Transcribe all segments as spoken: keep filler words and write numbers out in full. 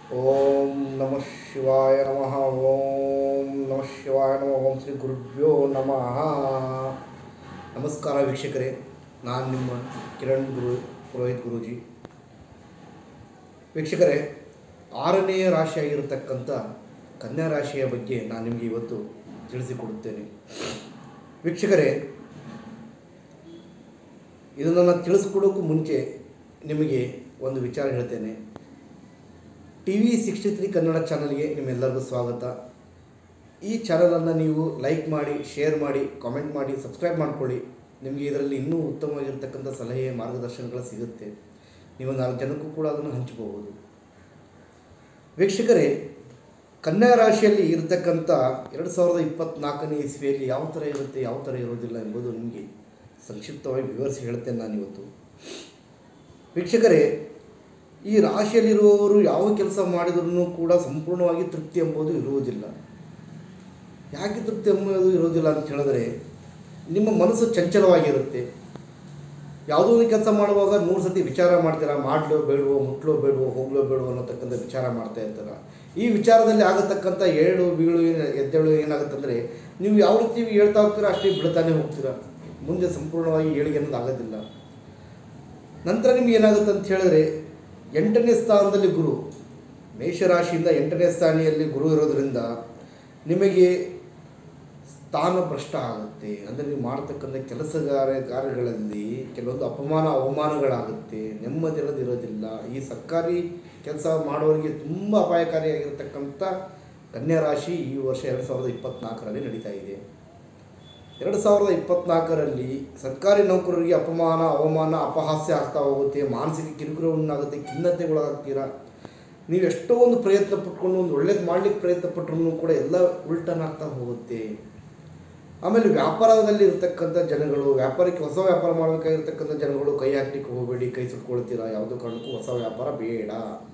ಓಂ ನಮಃ ಶಿವಾಯ ನಮಃ. ಓಂ ನಮಃ ಶಿವಾಯ ನಮಃ. ಓಂ ಶ್ರೀ ಗುರುಭ್ಯೋ ನಮಃ. ನಮಸ್ಕಾರ ವೀಕ್ಷಕರೇ, ನಾನು ನಿಮ್ಮ ಕಿರಣ್ ಗುರು ಪುರೋಹಿತ್ ಗುರೂಜಿ. ವೀಕ್ಷಕರೇ, ಆರನೆಯ ರಾಶಿಯಾಗಿರತಕ್ಕಂಥ ಕನ್ಯಾ ರಾಶಿಯ ಬಗ್ಗೆ ನಾನು ನಿಮಗೆ ಇವತ್ತು ತಿಳಿಸಿಕೊಡುತ್ತೇನೆ. ವೀಕ್ಷಕರೇ, ಇದನ್ನು ತಿಳಿಸ್ಕೊಡೋಕ್ಕೂ ಮುಂಚೆ ನಿಮಗೆ ಒಂದು ವಿಚಾರ ಹೇಳ್ತೇನೆ. T V sixty three Kannada ಚಾನಲ್ಗೆ ನಿಮ್ಮೆಲ್ಲರಿಗೂ ಸ್ವಾಗತ. ಈ ಚಾನಲನ್ನು ನೀವು ಲೈಕ್ ಮಾಡಿ, ಶೇರ್ ಮಾಡಿ, ಕಾಮೆಂಟ್ ಮಾಡಿ, ಸಬ್ಸ್ಕ್ರೈಬ್ ಮಾಡಿಕೊಳ್ಳಿ. ನಿಮಗೆ ಇದರಲ್ಲಿ ಇನ್ನೂ ಉತ್ತಮವಾಗಿರ್ತಕ್ಕಂಥ ಸಲಹೆ, ಮಾರ್ಗದರ್ಶನಗಳು ಸಿಗುತ್ತೆ. ನೀವು ನಾಲ್ಕು ಜನಕ್ಕೂ ಕೂಡ ಅದನ್ನು ಹಂಚಬಹುದು. ವೀಕ್ಷಕರೇ, ಕನ್ಯಾ ರಾಶಿಯಲ್ಲಿ ಇರತಕ್ಕಂಥ ಎರಡು ಸಾವಿರದ ಇಪ್ಪತ್ತ್ನಾಲ್ಕನೇ ಇಸ್ವಿಯಲ್ಲಿ ಯಾವ ಥರ ಇರುತ್ತೆ, ಯಾವ ಥರ ಇರೋದಿಲ್ಲ ಎಂಬುದು ನಿಮಗೆ ಸಂಕ್ಷಿಪ್ತವಾಗಿ ವಿವರಿಸಿ ಹೇಳ್ತೇನೆ ನಾನಿವತ್ತು. ವೀಕ್ಷಕರೇ, ಈ ರಾಶಿಯಲ್ಲಿರುವವರು ಯಾವ ಕೆಲಸ ಮಾಡಿದ್ರೂ ಕೂಡ ಸಂಪೂರ್ಣವಾಗಿ ತೃಪ್ತಿ ಎಂಬುದು ಇರುವುದಿಲ್ಲ. ಯಾಕೆ ತೃಪ್ತಿ ಎಂಬುದು ಇರುವುದಿಲ್ಲ ಅಂತ ಹೇಳಿದ್ರೆ, ನಿಮ್ಮ ಮನಸ್ಸು ಚಂಚಲವಾಗಿರುತ್ತೆ. ಯಾವುದೋ ಒಂದು ಕೆಲಸ ಮಾಡುವಾಗ ನೂರು ಸತಿ ವಿಚಾರ ಮಾಡ್ತೀರಾ, ಮಾಡಲೋ ಬೇಡವೋ, ಮುಟ್ಲೋ ಬೇಡವೋ, ಹೋಗ್ಲೋ ಬೇಡವೋ ಅನ್ನೋತಕ್ಕಂಥ ವಿಚಾರ ಮಾಡ್ತಾ ಇರ್ತಾರೆ. ಈ ವಿಚಾರದಲ್ಲಿ ಆಗತಕ್ಕಂಥ ಏಳು ಬೀಳು ಎದ್ದೇಳು ಏನಾಗುತ್ತಂದರೆ, ನೀವು ಯಾವ ರೀತಿ ಹೇಳ್ತಾ ಹೋಗ್ತೀರಾ ಅಷ್ಟೇ ಬಿಡ್ತಾನೆ ಹೋಗ್ತೀರಾ. ಮುಂದೆ ಸಂಪೂರ್ಣವಾಗಿ ಏಳಿಗೆ ಅನ್ನೋದು ಆಗೋದಿಲ್ಲ. ನಂತರ ನಿಮ್ಗೆ ಏನಾಗುತ್ತೆ ಅಂತ ಹೇಳಿದ್ರೆ, ಎಂಟನೇ ಸ್ಥಾನದಲ್ಲಿ ಗುರು, ಮೇಷರಾಶಿಯಿಂದ ಎಂಟನೇ ಸ್ಥಾನಿಯಲ್ಲಿ ಗುರು ಇರೋದರಿಂದ ನಿಮಗೆ ಸ್ಥಾನ ಭ್ರಷ್ಟ ಆಗುತ್ತೆ. ಅಂದರೆ ನೀವು ಮಾಡತಕ್ಕಂಥ ಕೆಲಸಗಾರ ಕಾರ್ಯಗಳಲ್ಲಿ ಕೆಲವೊಂದು ಅಪಮಾನ ಅವಮಾನಗಳಾಗುತ್ತೆ, ನೆಮ್ಮದಿ ಇರೋದಿಲ್ಲ. ಈ ಸರ್ಕಾರಿ ಕೆಲಸ ಮಾಡೋರಿಗೆ ತುಂಬ ಅಪಾಯಕಾರಿಯಾಗಿರ್ತಕ್ಕಂಥ ಕನ್ಯಾ ರಾಶಿ ಈ ವರ್ಷ ಎರಡು ಸಾವಿರದ ಇಪ್ಪತ್ತ್ನಾಲ್ಕರಲ್ಲಿ ನಡೀತಾ ಇದೆ. ಎರಡು ಸಾವಿರದ ಇಪ್ಪತ್ತ್ನಾಲ್ಕರಲ್ಲಿ ಸರ್ಕಾರಿ ನೌಕರರಿಗೆ ಅಪಮಾನ, ಅವಮಾನ, ಅಪಹಾಸ್ಯ ಆಗ್ತಾ ಹೋಗುತ್ತೆ. ಮಾನಸಿಕ ಕಿರುಕುಳ ಉಂಟಾಗುತ್ತೆ, ಖಿನ್ನತೆಗೊಳಗಾಗ್ತೀರಾ. ನೀವು ಎಷ್ಟೋ ಒಂದು ಪ್ರಯತ್ನ ಪಟ್ಕೊಂಡು ಒಂದು ಒಳ್ಳೇದು ಮಾಡಲಿಕ್ಕೆ ಪ್ರಯತ್ನ ಪಟ್ಟರೂ ಕೂಡ ಎಲ್ಲ ಉಲ್ಟನಾಗ್ತಾ ಹೋಗುತ್ತೆ. ಆಮೇಲೆ ವ್ಯಾಪಾರದಲ್ಲಿ ಇರ್ತಕ್ಕಂಥ ಜನಗಳು, ವ್ಯಾಪಾರಕ್ಕೆ ಹೊಸ ವ್ಯಾಪಾರ ಮಾಡಬೇಕಾಗಿರ್ತಕ್ಕಂಥ ಜನಗಳು ಕೈ ಹಾಕ್ಲಿಕ್ಕೆ ಹೋಗಬೇಡಿ, ಕೈ ಸುಟ್ಕೊಳ್ತೀರಾ. ಯಾವುದೋ ಕಾರಣಕ್ಕೂ ಹೊಸ ವ್ಯಾಪಾರ ಬೇಡ.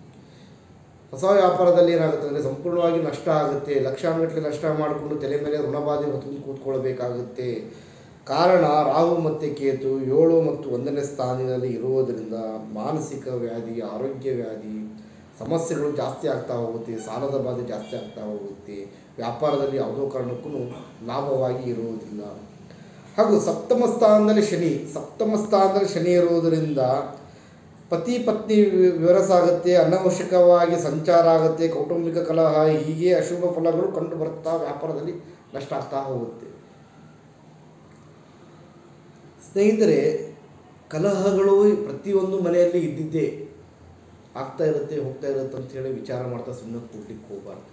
ಹೊಸ ವ್ಯಾಪಾರದಲ್ಲಿ ಏನಾಗುತ್ತೆ ಅಂದರೆ ಸಂಪೂರ್ಣವಾಗಿ ನಷ್ಟ ಆಗುತ್ತೆ. ಲಕ್ಷಾನುಗಟ್ಟಲೆ ನಷ್ಟ ಮಾಡಿಕೊಂಡು ತಲೆ ಮೇಲೆ ಋಣಬಾಧೆ ಹೊತ್ತು ಕೂತ್ಕೊಳ್ಬೇಕಾಗುತ್ತೆ. ಕಾರಣ ರಾಹು ಮತ್ತು ಕೇತು ಏಳು ಮತ್ತು ಒಂದನೇ ಸ್ಥಾನದಲ್ಲಿ ಇರುವುದರಿಂದ ಮಾನಸಿಕ ವ್ಯಾಧಿ, ಆರೋಗ್ಯ ವ್ಯಾಧಿ ಸಮಸ್ಯೆಗಳು ಜಾಸ್ತಿ ಆಗ್ತಾ ಹೋಗುತ್ತೆ. ಸಾಲದ ಬಾಧೆ ಜಾಸ್ತಿ ಆಗ್ತಾ ಹೋಗುತ್ತೆ. ವ್ಯಾಪಾರದಲ್ಲಿ ಯಾವುದೋ ಕಾರಣಕ್ಕೂ ಲಾಭವಾಗಿ ಇರುವುದಿಲ್ಲ. ಹಾಗೂ ಸಪ್ತಮ ಸ್ಥಾನದಲ್ಲಿ ಶನಿ, ಸಪ್ತಮ ಸ್ಥಾನದಲ್ಲಿ ಶನಿ ಇರುವುದರಿಂದ ಪತಿ ಪತ್ನಿ ವಿವರಸ ಆಗುತ್ತೆ, ಅನವಶ್ಯಕವಾಗಿ ಸಂಚಾರ ಆಗುತ್ತೆ, ಕೌಟುಂಬಿಕ ಕಲಹ, ಹೀಗೆ ಅಶುಭ ಫಲಗಳು ಕಂಡು ಬರ್ತಾ ವ್ಯಾಪಾರದಲ್ಲಿ ನಷ್ಟ ಆಗ್ತಾ ಹೋಗುತ್ತೆ. ಸ್ನೇಹಿತರೆ, ಕಲಹಗಳು ಪ್ರತಿಯೊಂದು ಮನೆಯಲ್ಲಿ ಇದ್ದಿದ್ದೇ ಆಗ್ತಾ ಇರುತ್ತೆ, ಹೋಗ್ತಾ ಇರುತ್ತೆ ಅಂಥೇಳಿ ವಿಚಾರ ಮಾಡ್ತಾ ಸುಮ್ಮನೆ ಕೂಡ್ಲಿಕ್ಕೆ ಹೋಗಬಾರ್ದು.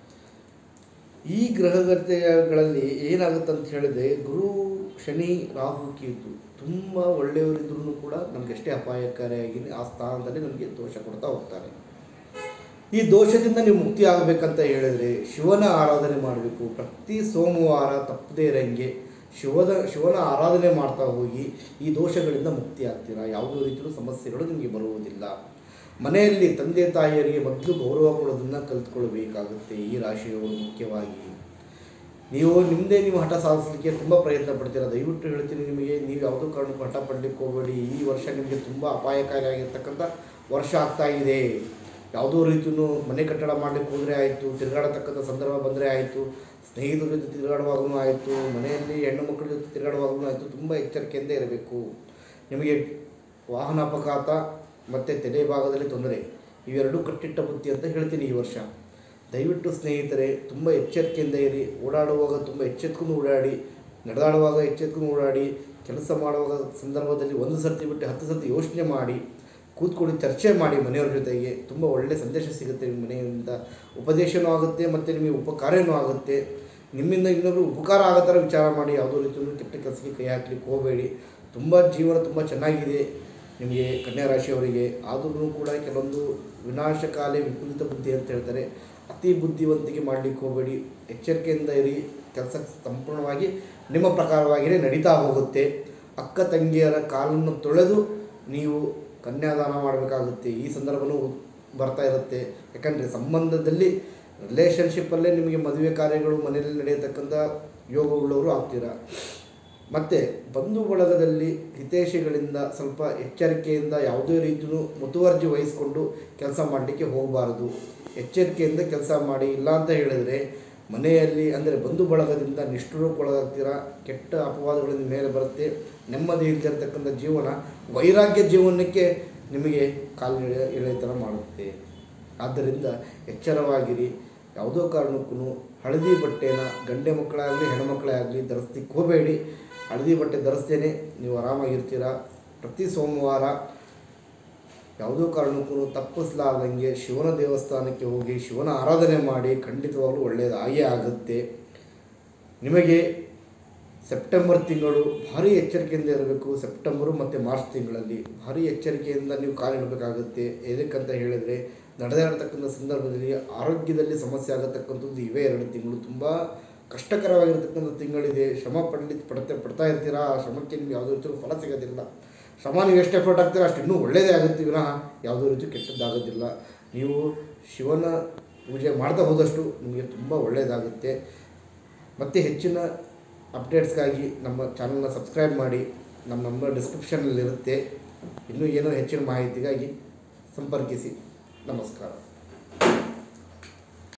ಈ ಗ್ರಹಗತಿಗಳಲ್ಲಿ ಏನಾಗುತ್ತೆ ಅಂತ ಹೇಳಿದ್ರೆ, ಗುರು, ಶನಿ, ರಾಹು, ಕೇತು ತುಂಬ ಒಳ್ಳೆಯವರಿದ್ರೂ ಕೂಡ ನಮಗೆಷ್ಟೇ ಅಪಾಯಕಾರಿಯಾಗಿ ಆ ಸ್ಥಾನದಲ್ಲಿ ನಮಗೆ ದೋಷ ಕೊಡ್ತಾ ಹೋಗ್ತಾರೆ. ಈ ದೋಷದಿಂದ ನೀವು ಮುಕ್ತಿ ಆಗಬೇಕಂತ ಹೇಳಿದರೆ ಶಿವನ ಆರಾಧನೆ ಮಾಡಬೇಕು. ಪ್ರತಿ ಸೋಮವಾರ ತಪ್ಪದೇ ಇರಂಗೆ ಶಿವದ ಶಿವನ ಆರಾಧನೆ ಮಾಡ್ತಾ ಹೋಗಿ ಈ ದೋಷಗಳಿಂದ ಮುಕ್ತಿ ಆಗ್ತೀರಾ. ಯಾವುದೇ ರೀತಿಯೂ ಸಮಸ್ಯೆಗಳು ನಿಮಗೆ ಬರುವುದಿಲ್ಲ. ಮನೆಯಲ್ಲಿ ತಂದೆ ತಾಯಿಯರಿಗೆ ಮೊದಲು ಗೌರವ ಕೊಡೋದನ್ನು ಕಲಿತ್ಕೊಳ್ಬೇಕಾಗುತ್ತೆ. ಈ ರಾಶಿಯವರು ಮುಖ್ಯವಾಗಿ ನೀವು ನಿಮ್ಮದೇ ನೀವು ಹಠ ಸಾಧಿಸಲಿಕ್ಕೆ ತುಂಬ ಪ್ರಯತ್ನ ಪಡ್ತೀರ. ದಯವಿಟ್ಟು ಹೇಳ್ತೀನಿ ನಿಮಗೆ, ನೀವು ಯಾವುದೋ ಕಾರಣಕ್ಕೂ ಹಠ ಪಡಲಿಕ್ಕೆ ಹೋಗಬೇಡಿ. ಈ ವರ್ಷ ನಿಮಗೆ ತುಂಬ ಅಪಾಯಕಾರಿಯಾಗಿರ್ತಕ್ಕಂಥ ವರ್ಷ ಆಗ್ತಾ ಇದೆ. ಯಾವುದೋ ರೀತಿಯೂ ಮನೆ ಕಟ್ಟಡ ಮಾಡಲಿಕ್ಕೆ ಹೋದರೆ ಆಯಿತು, ತಿರುಗಾಡತಕ್ಕಂಥ ಸಂದರ್ಭ ಬಂದರೆ ಆಯಿತು, ಸ್ನೇಹಿತರ ಜೊತೆ ತಿರುಗಾಡುವಾಗೂ ಆಯಿತು, ಮನೆಯಲ್ಲಿ ಹೆಣ್ಣು ಮಕ್ಕಳ ಜೊತೆ ತಿರುಗಾಡುವಾಗೂ ಆಯಿತು, ತುಂಬ ಎಚ್ಚರಿಕೆಯಿಂದ ಇರಬೇಕು. ನಿಮಗೆ ವಾಹನ ಅಪಘಾತ ಮತ್ತು ತಲೆ ಭಾಗದಲ್ಲಿ ತೊಂದರೆ, ಇವೆರಡೂ ಕಟ್ಟಿಟ್ಟ ಬುತ್ತಿ ಅಂತ ಹೇಳ್ತೀನಿ ಈ ವರ್ಷ. ದಯವಿಟ್ಟು ಸ್ನೇಹಿತರೆ, ತುಂಬ ಎಚ್ಚರಿಕೆಯಿಂದ ಇರಿ. ಓಡಾಡುವಾಗ ತುಂಬ ಎಚ್ಚೆತ್ಕೊಂಡು ಓಡಾಡಿ, ನಡೆದಾಡುವಾಗ ಎಚ್ಚೆತ್ಕೊಂಡು ಓಡಾಡಿ, ಕೆಲಸ ಮಾಡುವಾಗ ಸಂದರ್ಭದಲ್ಲಿ ಒಂದು ಸರ್ತಿ ಬಿಟ್ಟು ಹತ್ತು ಸರ್ತಿ ಯೋಚನೆ ಮಾಡಿ ಕೂತ್ಕೊಳ್ಳಿ, ಚರ್ಚೆ ಮಾಡಿ ಮನೆಯವ್ರ ಜೊತೆಗೆ. ತುಂಬ ಒಳ್ಳೆಯ ಸಂದೇಶ ಸಿಗುತ್ತೆ ನಿಮ್ಮ ಮನೆಯಿಂದ, ಉಪದೇಶನೂ ಆಗುತ್ತೆ ಮತ್ತು ನಿಮಗೆ ಉಪಕಾರನೂ ಆಗುತ್ತೆ. ನಿಮ್ಮಿಂದ ಇನ್ನೊಬ್ಬರು ಉಪಕಾರ ಆಗೋ ಥರ ವಿಚಾರ ಮಾಡಿ. ಯಾವುದೋ ರೀತಿಯಲ್ಲೂ ಕೆಟ್ಟ ಕೆಲಸಕ್ಕೆ ಕೈ ಹಾಕ್ಲಿಕ್ಕೆ ಹೋಗಬೇಡಿ. ತುಂಬ ಜೀವನ ತುಂಬ ಚೆನ್ನಾಗಿದೆ ನಿಮಗೆ ಕನ್ಯಾ ರಾಶಿಯವರಿಗೆ. ಆದ್ರೂ ಕೂಡ ಕೆಲವೊಂದು ವಿನಾಶಕಾಲಿ ವಿಪರೀತ ಬುದ್ಧಿ ಅಂತ ಹೇಳ್ತಾರೆ, ಅತಿ ಬುದ್ಧಿವಂತಿಕೆ ಮಾಡಲಿಕ್ಕೆ ಹೋಗಬೇಡಿ. ಎಚ್ಚರಿಕೆಯಿಂದ ಇರಿ. ಕೆಲಸ ಸಂಪೂರ್ಣವಾಗಿ ನಿಮ್ಮ ಪ್ರಕಾರವಾಗಿಯೇ ನಡೀತಾ ಹೋಗುತ್ತೆ. ಅಕ್ಕ ತಂಗಿಯರ ಕಾಲನ್ನು ತೊಳೆದು ನೀವು ಕನ್ಯಾದಾನ ಮಾಡಬೇಕಾಗುತ್ತೆ. ಈ ಸಂದರ್ಭವೂ ಬರ್ತಾ ಇರುತ್ತೆ. ಯಾಕಂದರೆ ಸಂಬಂಧದಲ್ಲಿ ರಿಲೇಷನ್ಶಿಪ್ಪಲ್ಲೇ ನಿಮಗೆ ಮದುವೆ ಕಾರ್ಯಗಳು ಮನೆಯಲ್ಲಿ ನಡೆಯತಕ್ಕಂಥ ಯೋಗವುಳ್ಳವರು ಆಗ್ತೀರಾ. ಮತ್ತು ಬಂಧು ಬಳಗದಲ್ಲಿ ಹಿತೈಷಿಗಳಿಂದ ಸ್ವಲ್ಪ ಎಚ್ಚರಿಕೆಯಿಂದ ಯಾವುದೇ ರೀತಿಯೂ ಮುತುವರ್ಜಿ ವಹಿಸಿಕೊಂಡು ಕೆಲಸ ಮಾಡಲಿಕ್ಕೆ ಹೋಗಬಾರದು. ಎಚ್ಚರಿಕೆಯಿಂದ ಕೆಲಸ ಮಾಡಿ. ಇಲ್ಲ ಅಂತ ಹೇಳಿದರೆ ಮನೆಯಲ್ಲಿ ಅಂದರೆ ಬಂಧು ಬಳಗದಿಂದ ನಿಷ್ಠುರಕ್ಕೊಳಗಾಗ್ತೀರ, ಕೆಟ್ಟ ಅಪವಾದಗಳಿಂದ ಮೇಲೆ ಬರುತ್ತೆ. ನೆಮ್ಮದಿ ಇಲ್ಲದಿರತಕ್ಕಂಥ ಜೀವನ ವೈರಾಗ್ಯ ಜೀವನಕ್ಕೆ ನಿಮಗೆ ಕಾಲು ಎಳೆ ಎಳೆ ಥರ ಮಾಡುತ್ತೆ. ಆದ್ದರಿಂದ ಎಚ್ಚರವಾಗಿರಿ. ಯಾವುದೋ ಕಾರಣಕ್ಕೂ ಹಳದಿ ಬಟ್ಟೆನ ಗಂಡೆ ಮಕ್ಕಳಾಗಲಿ ಹೆಣ್ಮಕ್ಳೇ ಆಗಲಿ ಧರಿಸ್ಲಿಕ್ಕೆ ಹೋಗಬೇಡಿ. ಹಳದಿ ಬಟ್ಟೆ ಧರಿಸ್ತೇನೆ ನೀವು ಆರಾಮಾಗಿರ್ತೀರ. ಪ್ರತಿ ಸೋಮವಾರ ಯಾವುದೋ ಕಾರಣಕ್ಕೂ ತಪ್ಪಿಸಲಾರ್ದಂಗೆ ಶಿವನ ದೇವಸ್ಥಾನಕ್ಕೆ ಹೋಗಿ ಶಿವನ ಆರಾಧನೆ ಮಾಡಿ. ಖಂಡಿತವಾಗಲೂ ಒಳ್ಳೆಯದಾಗೇ ಆಗುತ್ತೆ. ನಿಮಗೆ ಸೆಪ್ಟೆಂಬರ್ ತಿಂಗಳು ಭಾರಿ ಎಚ್ಚರಿಕೆಯಿಂದ ಇರಬೇಕು. ಸೆಪ್ಟೆಂಬರು ಮತ್ತು ಮಾರ್ಚ್ ತಿಂಗಳಲ್ಲಿ ಭಾರಿ ಎಚ್ಚರಿಕೆಯಿಂದ ನೀವು ಕಾಲಿಡಬೇಕಾಗುತ್ತೆ. ಎದಕ್ಕಂತ ಹೇಳಿದರೆ ನಡೆದಾಡ್ತಕ್ಕಂಥ ಸಂದರ್ಭದಲ್ಲಿ ಆರೋಗ್ಯದಲ್ಲಿ ಸಮಸ್ಯೆ ಆಗತಕ್ಕಂಥದ್ದು ಇವೇ ಎರಡು ತಿಂಗಳು ತುಂಬ ಕಷ್ಟಕರವಾಗಿರ್ತಕ್ಕಂಥ ತಿಂಗಳಿದೆ. ಶ್ರಮ ಪಡಲಿ ಪಡ್ತಾ ಪಡ್ತಾ ಇರ್ತೀರಾ. ಆ ಶ್ರಮಕ್ಕೆ ನಿಮ್ಗೆ ಯಾವುದೇ ರೀತಿ ಫಲ ಸಿಗೋದಿಲ್ಲ. ಶ್ರಮ ನೀವು ಎಷ್ಟು ಎಫರ್ಟ್ ಆಗ್ತೀರ ಅಷ್ಟು ಇನ್ನೂ ಒಳ್ಳೆಯದೇ ಆಗುತ್ತೆ ವಿನಃ ಯಾವುದೇ ರೀತಿ ಕೆಟ್ಟದ್ದಾಗೋದಿಲ್ಲ. ನೀವು ಶಿವನ ಪೂಜೆ ಮಾಡ್ತಾ ಹೋದಷ್ಟು ನಿಮಗೆ ತುಂಬ ಒಳ್ಳೆಯದಾಗುತ್ತೆ. ಮತ್ತು ಹೆಚ್ಚಿನ ಅಪ್ಡೇಟ್ಸ್ಗಾಗಿ ನಮ್ಮ ಚಾನಲ್ನ ಸಬ್ಸ್ಕ್ರೈಬ್ ಮಾಡಿ. ನಮ್ಮ ನಂಬರ್ ಡಿಸ್ಕ್ರಿಪ್ಷನಲ್ಲಿರುತ್ತೆ. ಇನ್ನೂ ಏನೋ ಹೆಚ್ಚಿನ ಮಾಹಿತಿಗಾಗಿ ಸಂಪರ್ಕಿಸಿ. ನಮಸ್ಕಾರ.